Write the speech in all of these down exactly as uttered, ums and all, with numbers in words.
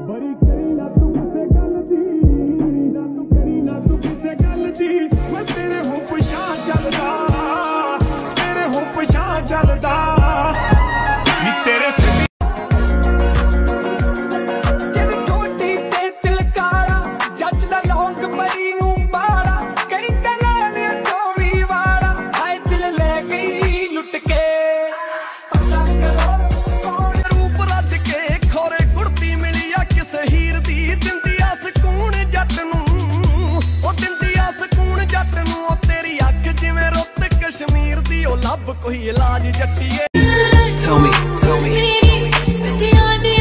ਬੜੀ ਕਰੀ ਨਾ ਤੂੰ ਕਿਸੇ ਗੱਲ ਦੀ, ਨਾ ਤੂੰ ਕਰੀ ਨਾ ਤੂੰ ਕਿਸੇ ਗੱਲ ਦੀ। ਮੈਂ ਤੇਰੇ ਹੋ ਪਿਛਾਂ ਚੱਲਦਾ, ਤੇਰੇ ਹੋ ਪਿਛਾਂ ਚੱਲਦਾ ਨੀ ਤੇਰੇ ਸਿੱਧੀ ਜਿਹੜੀ ਕੋਟੀ ਤੇ ਤਿਲਕਾਰਾ ਜੱਜ ਦਾ ਲੌਂਗ ਮਰੀ ਨੂੰ ਬਾੜਾ ਕਰੀ ਤੇ ਲੈਣੇ ਚੌਵੀ ਵਾਲਾ ਹਾਏ ਦਿਲ ਲੈ ਗਈ ਲੁੱਟ ਕੇ ਰੂਪ ਰੱਜ ਕੇ ਖੋਰੇ ਕੁੜਤੀ ਮਿਲੀ ਆ ਕਿਸੇ ਹੀਰ ਦੀ ਦਿੰਦੀ ਆ ਸਕੂਨ ਜੱਟ ਨੂੰ ਉਹ ਦਿੰਦੀ ਆ ਸਕੂਨ ਜੱਟ ਨੂੰ ਉਹ ਤੇਰੀ ਅੱਖ ਜਿਵੇਂ ਰੁੱਤ ਕਸ਼ਮੀਰ ਦੀ ਉਹ ਲੱਭ ਕੋਈ ਇਲਾਜ ਜੱਟੀਏ। Tell me, tell me, tell me.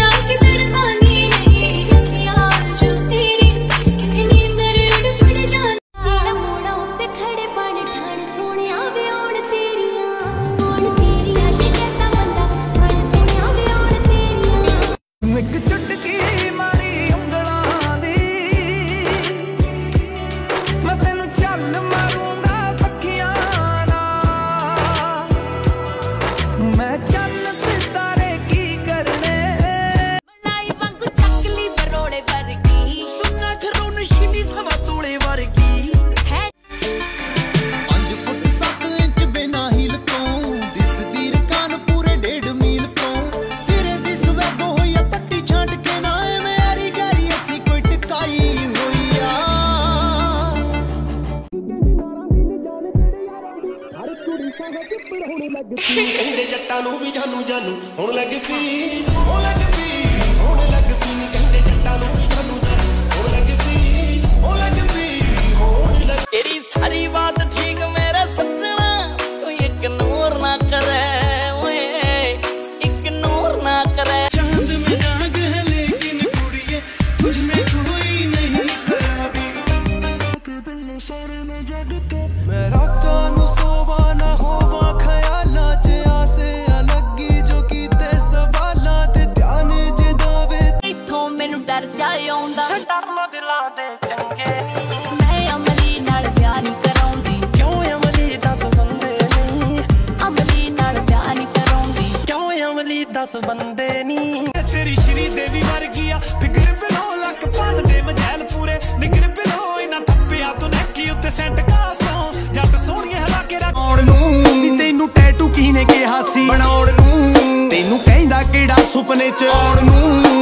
ਕਹਿੰਦੇ ਜੱਟਾਂ ਨੂੰ ਵੀ ਜਾਨੂ ਜਾਨੂ ਹੁਣ ਲੱਗ ਪਈ, ਹੁਣ ਲੱਗ ਪਈ, ਹੁਣ ਲੱਗ ਪਈ ਨੀ ਕਹਿੰਦੇ ਜੱਟਾਂ ਨੂੰ ਵੀ ਜਾਨੂ ਜਾਨੂ ਹੁਣ ਲੱਗ ਪਈ, ਹੁਣ ਲੱਗ ਪਈ, ਹੁਣ ਲੱਗ। ਤੇਰੀ ਸਾਰੀ ਬਾਤ ਠੀਕ ਮੇਰੇ ਸੱਜਣਾ ਤੂੰ ਇਗਨੋਰ ਨਾ ਕਰੇ ਓਏ ਇਗਨੋਰ ਨਾ ਕਰੇ। चांद में दाग है लेकिन कुड़िए तुझ में कोई नहीं खराबी मैं रातां नूं सोवा ना होवा ख्यालां च आसे अलगी जो कीते सवालां ते ध्यान जे दावे इथों मैनू डर जाए आउंदा डरना दिलां दे चंगे नी मैं अमली नाल प्यार नहीं कराउंदी क्यों अमली दस बंदे नहीं अमली नाल प्यार नहीं कराउंदी क्यों अमली दस बंदे नी तेरी श्री देवी वर्गी आ फिकर बिलो लक पन दे मजैल पूरे निगर बिलो इना थप्पिया तू नैकी उत्ते सेंट कासों जट सोहणिए हला के रखण नूं नी तैनू टैटू कीने किहा सी बनाउण नूं तैनू कहंदा किहड़ा सुपने च आउण नूं।